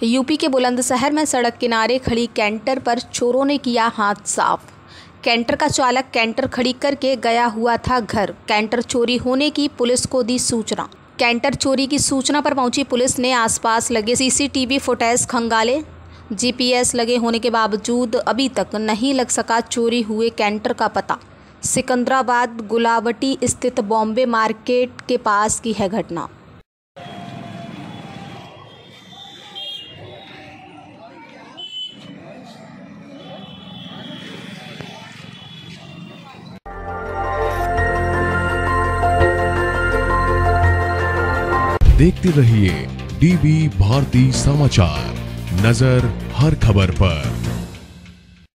UP के बुलंदशहर में सड़क किनारे खड़ी कैंटर पर चोरों ने किया हाथ साफ। कैंटर का चालक कैंटर खड़ी करके गया हुआ था घर। कैंटर चोरी होने की पुलिस को दी सूचना। कैंटर चोरी की सूचना पर पहुंची पुलिस ने आसपास लगे सीसीटीवी फुटेज खंगाले। जीपीएस लगे होने के बावजूद अभी तक नहीं लग सका चोरी हुए कैंटर का पता। सिकंदराबाद गुलावटी स्थित बॉम्बे मार्केट के पास की है घटना। देखते रहिए डीबी भारती समाचार, नजर हर खबर पर।